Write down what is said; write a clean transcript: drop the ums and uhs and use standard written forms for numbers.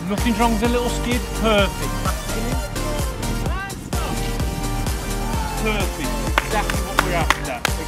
Nothing's wrong with a little skid. Perfect. Perfect. Exactly what we're after.